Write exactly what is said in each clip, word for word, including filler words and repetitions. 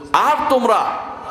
আর তোমরা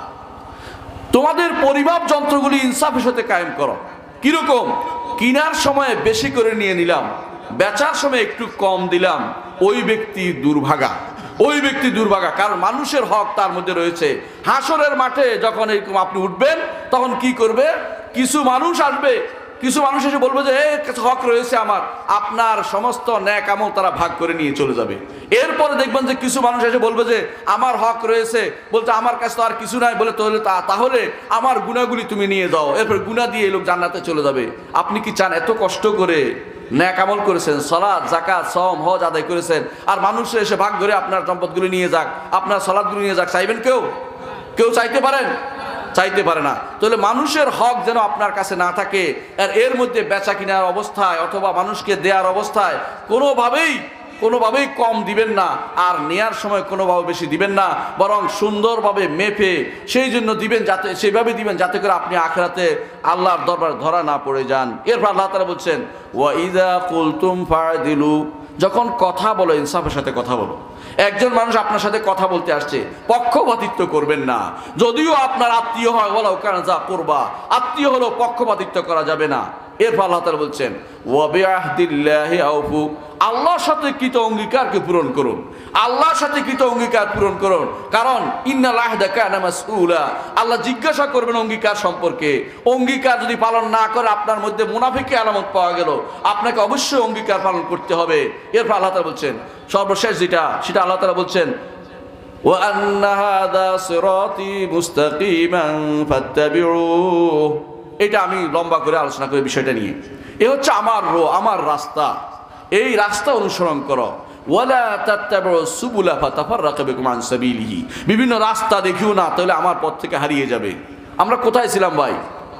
তোমাদের পরিমাপ যন্ত্রগুলি ইনসাফের সাথে কায়েম করো। কিরকম? কিনার সময় বেশি করে নিয়ে নিলাম, বেচার সময় একটু কম দিলাম, ওই ব্যক্তি দুর্ভাগা, ওই ব্যক্তি দুর্ভাগা। কারণ মানুষের হক তার মধ্যে রয়েছে। হাসরের মাঠে যখন এরকম আপনি উঠবেন, তখন কি করবে? কিছু মানুষ আসবে, কিছু মানুষ এসে বলবে যে এই হক রয়েছে আমার, আপনার সমস্ত ন্যাক আমল তারা ভাগ করে নিয়ে চলে যাবে। এরপরে দেখবেন যে কিছু মানুষ এসে বলবে যে আমার হক রয়েছে, বলতে আমার কাছে তো আর কিছু নাই, বলে তাহলে তাহলে আমার গুনাহগুলি তুমি নিয়ে যাও, এরপর গুনাহ দিয়ে এই লোক জান্নাতে চলে যাবে। আপনি কি চান এত কষ্ট করে ন্যাক আমল করেছেন, সালাত যাকাত সওম হজ আদায় করেছেন, আর মানুষ এসে ভাগ করে আপনার সম্পদগুলি নিয়ে যাক, আপনার সালাতগুলি নিয়ে যাক? চাইবেন কেউ? কেউ চাইতে পারেন? চাইতে পারে না। তাহলে মানুষের হক যেন আপনার কাছে না থাকে, আর এর মধ্যে বেচা কিনার অবস্থায় অথবা মানুষকে দেওয়ার অবস্থায় কোনোভাবেই কোনোভাবেই কম দিবেন না, আর নেয়ার সময় কোনোভাবে বেশি দিবেন না, বরং সুন্দরভাবে মেপে সেই জন্য দিবেন, যাতে সেইভাবে দিবেন যাতে করে আপনি আখিরাতে আল্লাহর দরবার ধরা না পড়ে যান। এরপর আল্লাহ তাআলা বলছেন ওয়া ইযা কুলতুম ফা'দিলু, যখন কথা বলো ইনসাফের সাথে কথা বলো। একজন মানুষ আপনার সাথে কথা বলতে আসছে, পক্ষপাতিত্ব করবেন না। যদিও আপনার আত্মীয় হয়, ওয়ালাউ কানা যা কুরবা, আত্মীয় হলো পক্ষপাতিত্ব করা যাবে না। এরপর আল্লাহ তাআলা বলছেন ওয়া বিআহদিল্লাহি আউফু, আল্লাহর সাথে কৃত অঙ্গীকারকে পূরণ করুন, আল্লাহর সাথে কৃত অঙ্গীকার পূরণ করুন। কারণ ইন্নাল আহদা কানা মাসউলা, আল্লাহ জিজ্ঞাসা করবেন অঙ্গীকার সম্পর্কে। অঙ্গীকার যদি পালন না করে আপনার মধ্যে মুনাফিকি আলামত পাওয়া গেল, আপনাকে অবশ্যই অঙ্গীকার পালন করতে হবে। এরপর আল্লাহ তাআলা বলছেন সর্বশেষ যেটা, সেটা আল্লাহ তাআলা বলছেন ওয়া আন্না হাযা সিরাতি মুস্তাকিমান ফাত্তাবিউহু। এটা আমি লম্বা করে আলোচনা করে বিষয়টা নিয়ে, এ হচ্ছে আমার রো আমার রাস্তা, এই রাস্তা অনুসরণ করো। ওয়ালা তাত্তাবিউ সুবুলা ফাতাফাররাকা বিকুম আন সাবিলিহি, বিভিন্ন রাস্তা দেখিও না, তাহলে আমার পথ থেকে হারিয়ে যাবে। আমরা কোথায় ছিলাম ভাই?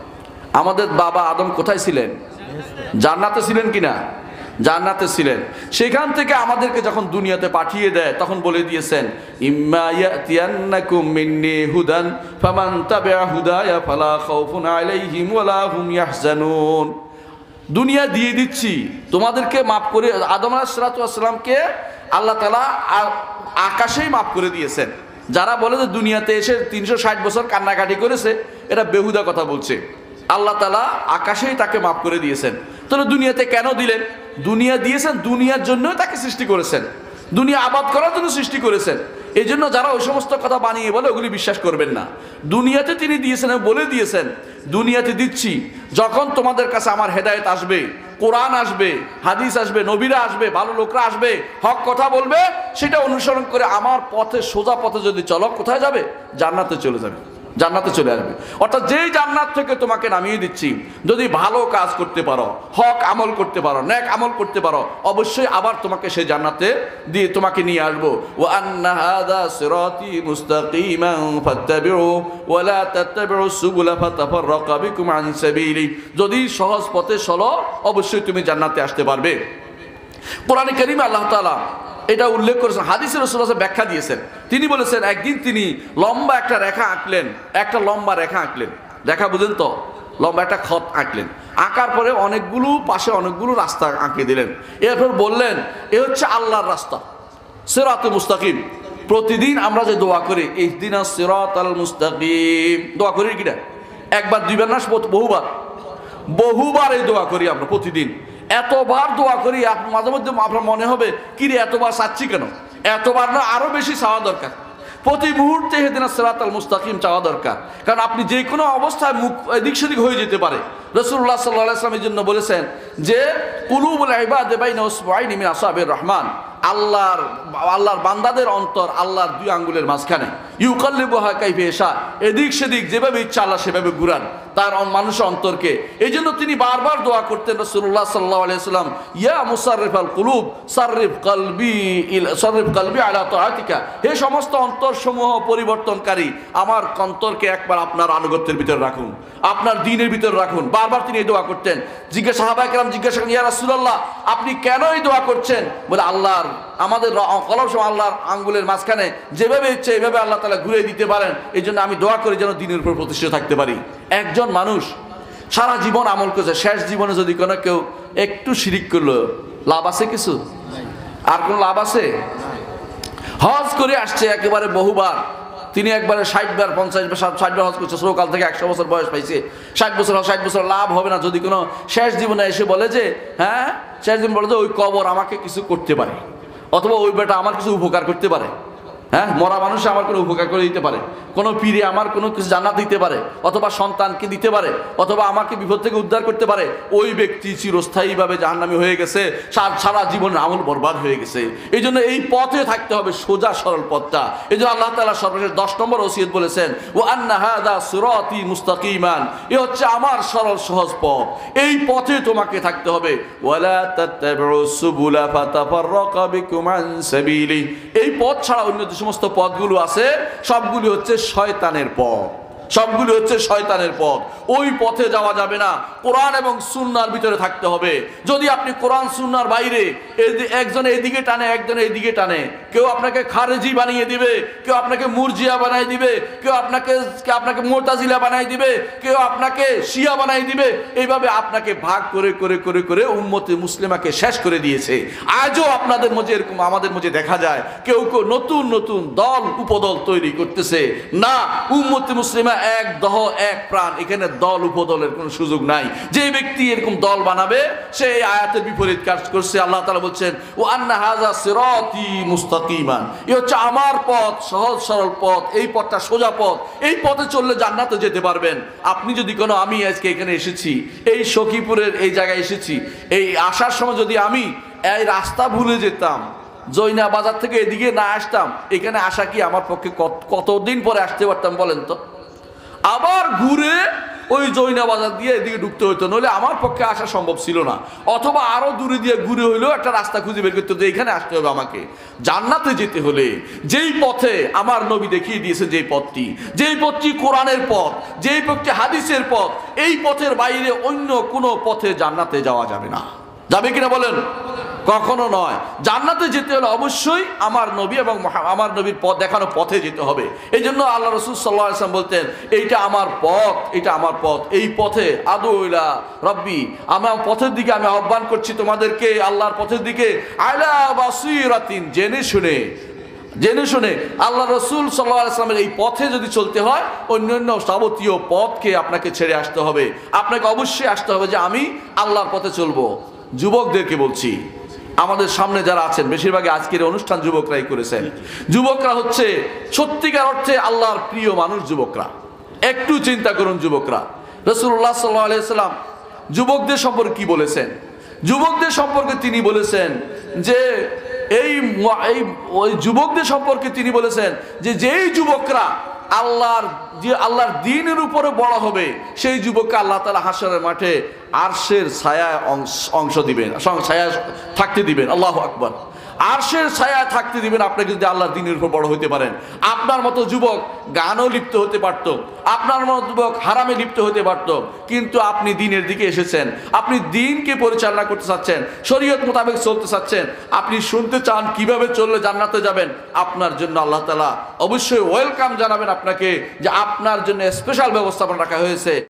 আমাদের বাবা আদম কোথায় ছিলেন? জান্নাতে ছিলেন কিনা? জান্নাতে ছিলেন। সেখান থেকে আমাদেরকে যখন দুনিয়াতে পাঠিয়ে দেয়, তখন বলে দিয়েছেন ইম্মা ইয়াতিয়ান্নাকুম মিন্নি হুদান ফামান তাবিআ হুদায়া ফালা খাউফুন আলাইহিম ওয়ালা হুম ইয়াহজানুন। দুনিয়া দিয়ে দিচ্ছি তোমাদেরকে, মাফ করে আদম আলাইহিস সালামকে আল্লাহ তাআলা আকাশেই মাফ করে দিয়েছেন। যারা বলে যে দুনিয়াতে এসে তিনশো ষাট বছর কান্নাকাটি করেছে, এটা বেহুদা কথা বলছে। আল্লাহ তাআলা আকাশেই তাকে মাফ করে দিয়েছেন। তাহলে দুনিয়াতে কেন দিলেন? দুনিয়া দিয়েছেন দুনিয়ার জন্যই তাকে সৃষ্টি করেছেন, দুনিয়া আবাদ করার জন্য সৃষ্টি করেছেন। এই জন্য যারা ওই সমস্ত কথা বানিয়ে বলে ওগুলি বিশ্বাস করবেন না। দুনিয়াতে তিনি দিয়েছেন, বলে দিয়েছেন দুনিয়াতে দিচ্ছি, যখন তোমাদের কাছে আমার হেদায়েত আসবে, কোরআন আসবে, হাদিস আসবে, নবীরা আসবে, ভালো লোকরা আসবে, হক কথা বলবে, সেটা অনুসরণ করে আমার পথে সোজা পথে যদি চলো, কোথায় যাবে? জান্নাতে চলে যাবে, জান্নাতে চলে আসবে। অর্থাৎ যেই জান্নাত থেকে তোমাকে নামিয়ে দিচ্ছি, যদি ভালো কাজ করতে পারো, হক আমল করতে পারো, নেক আমল করতে পারো, অবশ্যই আবার তোমাকে সেই জান্নাতে দিয়ে তোমাকে নিয়ে আসবো। ওয়া আন্না হাযা সিরাতি মুস্তাকিমান ফাত্তাবিউ ওয়া লা তাত্তাবিউ সুবুলা ফাতাফাররাকা বিকুম আন সাবিলি, যদি সহজ পথে চলো অবশ্যই তুমি জান্নাতে আসতে পারবে। কোরআনে কারীমে আল্লাহ তাআলা এটা উল্লেখ করেছেন, হাদিসে রাসূলুল্লাহ ব্যাখ্যা দিয়েছেন। তিনি বলেছেন একদিন তিনি লম্বা একটা রেখা আঁকলেন, একটা লম্বা রেখা আঁকলেন, রেখা বুঝেন তো, লম্বা একটা খত আঁকলেন। আঁকার পরে অনেকগুলো পাশে অনেকগুলো রাস্তা আঁকে দিলেন। এরপর বললেন এ হচ্ছে আল্লাহর রাস্তা, সিরাতুল মুস্তাকিম। প্রতিদিন আমরা যে দোয়া করি ইহদিনাস সিরাতাল মুস্তাকিম, দোয়া করি কিনা? একবার দুইবার না, বহুবার, বহুবার এই দোয়া করি আমরা প্রতিদিন। এতবার দোয়া করি, মাঝে মধ্যে আপনার মনে হবে কি রে এতবার চাচ্ছি কেন? এতবার না, আরো বেশি চাওয়া দরকার। প্রতি মুহূর্তে ইহদিনাস সিরাতাল মুস্তাকিম চাওয়া দরকার, কারণ আপনি যে কোনো অবস্থায় মুখ এদিক সেদিক হয়ে যেতে পারে। রাসূলুল্লাহ সাল্লাল্লাহু আলাইহি ওয়াসাল্লাম এর জন্য বলেছেন যে কুলুবুল ইবাদি বাইনা উসবুআইনি মিন আসাবির রহমান, আল্লাহর আল্লাহর বান্দাদের অন্তর আল্লাহর দুই আঙ্গুলের মাঝখানে, ইউকাল্লিবুহা কাইফা ইয়াশা, এদিক সেদিক যেভাবে ইচ্ছা আল্লাহ সেভাবে ঘুরান তার মানুষের অন্তরকে। এই জন্য তিনি বারবার দোয়া করতেন রাসূলুল্লাহ সাল্লাল্লাহু আলাইহি ওয়াসাল্লাম, ইয়া মুসাররিফাল কুলুব সাররিফ কলবি সাররিফ কলবি আলা তাআতিকা, হে সমস্ত অন্তরসমূহ পরিবর্তনকারী, আমার অন্তরকে একবার আপনার আনুগত্যের ভিতরে রাখুন, আপনার দ্বীনের ভিতরে রাখুন। বারবার তিনি এই দোয়া করতেন। জিজ্ঞাসা সাহাবায়ে কেরাম জিজ্ঞাসা করেন, ইয়া রাসূলুল্লাহ আপনি কেন এই দোয়া করছেন? বলে আল্লাহর আমাদের কলম সম আল্লাহর আঙ্গুলের মাঝখানে যেভাবে ইচ্ছে এইভাবে আল্লাহ তাআলা ঘুরে দিতে পারেন, এই জন্য আমি দোয়া করি যেন দ্বীনের উপর প্রতিষ্ঠিত থাকতে পারি। একজন মানুষ সারা জীবন আমল করেছে, শেষ জীবনে যদি কোনো কেউ একটু শিরিক করলো, লাভ আছে কিছু? আর কোন লাভ আছে? হজ করে আসছে একেবারে বহুবার, তিনি একবারে ষাট বার পঞ্চাশ বার ষাট বার হজ করছে, সকাল থেকে একশো বছর বয়স পাইছে, ষাট বছর ষাট বছর লাভ হবে না যদি কোনো শেষ জীবনে এসে বলে যে হ্যাঁ শেষ জীবন বলে যে ওই কবর আমাকে কিছু করতে পারে, অথবা ওই বেটা আমার কিছু উপকার করতে পারে, হ্যাঁ মরা মানুষ আমার কোনো উপকার করে দিতে পারে, কোনো পীরে আমার কোনো কিছু জান্নাত দিতে পারে, অথবা সন্তানকে দিতে পারে, অথবা আমাকে বিপদ থেকে উদ্ধার করতে পারে, ওই ব্যক্তি চিরস্থায়ীভাবে জাহান্নামী হয়ে গেছে, সারা জীবনের আমল বরবাদ হয়ে গেছে। এই জন্য এই পথে থাকতে হবে, সোজা সরল পথটা। এই জন্য আল্লাহ তাআলা সর্বশেষ দশ নম্বর ওসিয়ত বলেছেন, ও আন্না হাযা সিরাতি মুস্তাকিমান, এ হচ্ছে আমার সরল সহজ পথ, এই পথে তোমাকে থাকতে হবে। ওয়ালা তাত্তাবিউস সুবুলা ফাতাফাররাকা বিকুম আন সাবিলি, এই পথ ছাড়া অন্য যে সমস্ত পথগুলো আছে সবগুলি হচ্ছে শয়তানের পথ, সবগুলি হচ্ছে শয়তানের পথ। ওই পথে যাওয়া যাবে না, কোরআন এবং সুন্নাহর ভিতরে থাকতে হবে। যদি আপনি কোরআন সুন্নাহর বাইরে একজন এদিকে টানে একজন এইদিকে টানে, কেউ আপনাকে খারেজি বানিয়ে দিবে, কেউ আপনাকে মুরজিয়া বানাই দিবে, কেউ আপনাকে আপনাকে মুতাজিলা বানাই দিবে, কেউ আপনাকে শিয়া বানাই দিবে, এইভাবে আপনাকে ভাগ করে করে করে করে উম্মতে মুসলিমাকে শেষ করে দিয়েছে। আজও আপনাদের মধ্যে এরকম আমাদের মধ্যে দেখা যায় কেউ কেউ নতুন নতুন দল উপদল তৈরি করতেছে। না, উম্মতে মুসলিমা এক দহ এক প্রাণ, এখানে দল উপদলের কোনো সুযোগ নাই। যে ব্যক্তি এরকম দল বানাবে সে এই আয়াতের বিপরীত কাজ করছে। আল্লাহ তাআলা বলছেন, ও আন্না হাযা সিরাতি মুস্তাকিমান, এই হচ্ছে আমার পথ, সহজ সরল পথ, এই পথটা সোজা পথ, এই পথে চললে জান্নাতে যেতে পারবেন। আপনি যদি কোনো, আমি আজকে এখানে এসেছি, এই সখীপুরের এই জায়গায় এসেছি, এই আসার সময় যদি আমি এই রাস্তা ভুলে যেতাম, জৈনা বাজার থেকে এদিকে না আসতাম, এখানে আসা কি আমার পক্ষে কতদিন পরে আসতে পারতাম বলেন তো? আবার ঘুরে ওই জৈনা বাজার দিয়ে এদিকে ঢুকতে হতো, নইলে আমার পক্ষে আসা সম্ভব ছিল না। অথবা আরো দূরে দিয়ে ঘুরে হইলেও একটা রাস্তা খুঁজে বের করতে হতো, এখানে আসতে হবে আমাকে। জান্নাতে যেতে হলে যেই পথে আমার নবী দেখিয়ে দিয়েছে, যেই পথটি যেই পথটি কোরআনের পথ, যেই পথটি হাদিসের পথ, এই পথের বাইরে অন্য কোনো পথে জান্নাতে যাওয়া যাবে না। যাবে কিনা বলেন? কখনো নয়। জান্নাতে যেতে হলে অবশ্যই আমার নবী এবং আমার নবীর পথ দেখানো পথে যেতে হবে। এই জন্য আল্লাহ রাসূল সাল্লাল্লাহু আলাইহি ওয়াসাল্লাম বলতেন, এইটা আমার পথ, এটা আমার পথ, এই পথে আদু ইলা রব্বি, আমার পথের দিকে আমি আহ্বান করছি তোমাদেরকে, আল্লাহর পথের দিকে, আলা বাসীরাতিন, জেনে শুনে জেনে শুনে আল্লাহ রাসূল সাল্লাল্লাহু আলাইহি ওয়াসাল্লামের এই পথে যদি চলতে হয়, অন্যান্য যাবতীয় পথকে আপনাকে ছেড়ে আসতে হবে। আপনাকে অবশ্যই আসতে হবে যে আমি আল্লাহর পথে চলবো। যুবকদেরকে বলছি, আমাদের সামনে যারা আছেন, বেশিরভাগই আজকের অনুষ্ঠান যুবকরাই করেছেন। যুবকরা হচ্ছে সত্যিকার অর্থে আল্লাহর প্রিয় মানুষ। যুবকরা একটু চিন্তা করুন, যুবকরা রাসূলুল্লাহ সাল্লাল্লাহু আলাইহি ওয়াসাল্লাম যুবকদের সম্পর্কে কি বলেছেন? যুবকদের সম্পর্কে তিনি বলেছেন যে এই ওই যুবকদের সম্পর্কে তিনি বলেছেন যে যেই যুবকরা আল্লাহর যে আল্লাহর দ্বীনের উপরে বড় হবে, সেই যুবককে আল্লাহ তাআলা হাশরের মাঠে আরশের ছায়ায় অংশ দিবেন, ছায়ায় থাকতে দিবেন। আল্লাহু আকবার। আরশের ছায়ায় থাকতে দিবেন আপনাকে যদি আল্লাহর দ্বীনের উপর বড় হতে পারেন। আপনার মতো যুবক গানও লিপ্ত হতে পারত, আপনার মতো যুবক হারামে লিপ্ত হতে পারত, কিন্তু আপনি দ্বীনের দিকে এসেছেন, আপনি দ্বীনকে পরিচালনা করতে চাচ্ছেন, শরীয়ত মোতাবেক চলতে চাচ্ছেন, আপনি শুনতে চান কিভাবে চললে জান্নাতে যাবেন। আপনার জন্য আল্লাহ তাআলা অবশ্যই ওয়েলকাম জানাবেন আপনাকে, যে আপনার জন্য স্পেশাল ব্যবস্থাপনা রাখা হয়েছে।